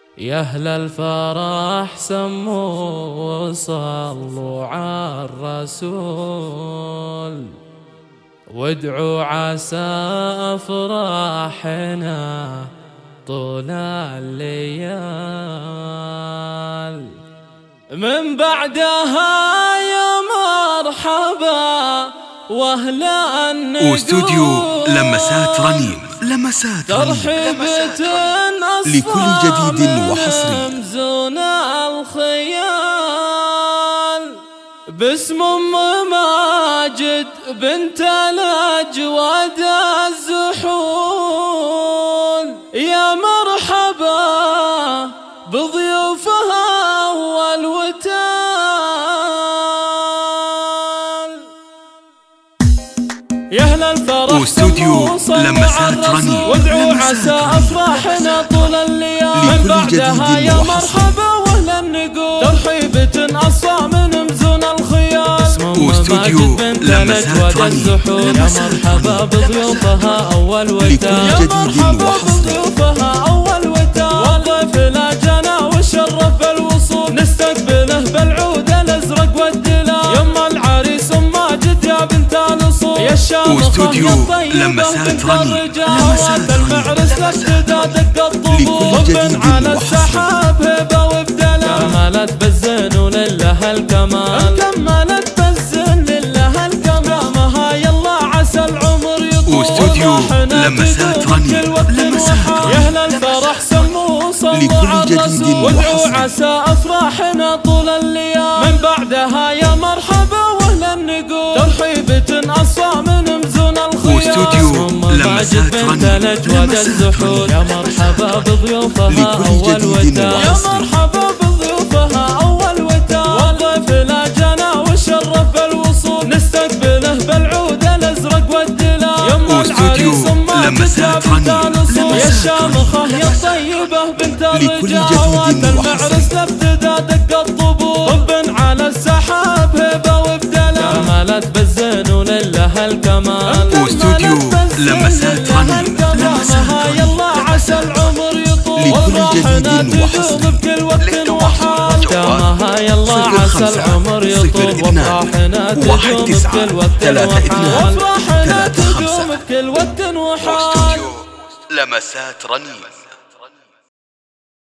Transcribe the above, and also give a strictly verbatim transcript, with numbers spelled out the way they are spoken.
يا أهل الفرح سموا وصلوا على الرسول، وادعوا عسى أفراحنا طول الليال. من بعدها يا مرحبا واهلا نقول واستوديو لمسات رنين. لمسات ترحيبة لكل جديد وحصري مزون الخيال، باسم ام ماجد بنت الاجواد الزحول. يا مرحبا بضيوفها والوتال، يا أهل الفرح واستوديو لمسات رنين. وادعوا عسى أفراحنا طول الليال. من بعدها يا مرحبا واهلا نقول ترحيبة أصفى من مزون الخيال. واستوديو لمسات رنين. يا مرحبا بضيوفها أول وتال، يا مرحبا بضيوفها أول وتال. والضيف لا جنا والشرف بالوصول، نستقبله بالعود الأزرق والدلال. يما العريس ام ماجد يا بنت الأصول، يا الشامخة يا الطيبة بنت الرجال. وات المعرس لابتدا دق الطبول، رب على السحاب هبة وابدلال. كملت بالزين ولله الكمال، كملت بالزين لله الكمال. مها يلا عسى العمر يطول، واستوديو لمسات رنين. يا أهل الفرح سموا وصلوا على الرسول، وادعوا عسى أفراحنا طول الليال. من بعدها يا مرحبا واهلا نقول ترحيبة أصفى من مزون الخيال. واستوديو لمسات بنت الأجواد الزحول، يا مرحبا بضيوفها أول وتال، يا مرحبا بضيوفها أول وتال. والضيف لا جنا والشرف بالوصول، نستقبله بالعود الأزرق والدلال. يما العريس ام ماجد يا بنت الأصول، يا الشامخة يا الطيبة بنت الرجال. وات المعرس لابتدا دق الطبول، رب على السحاب هبة وابدلال. كملت بالزين ولله الكمال، واستوديو لمسات رنين. مها يلا عسى العمر يطول، وافراحنا تدوم بكل وقت وحال. مها يلا عسى العمر يطول، وافراحنا تدوم بكل وقت وحال. وافراحنا تدوم بكل وقت وحال. لمسات رنين.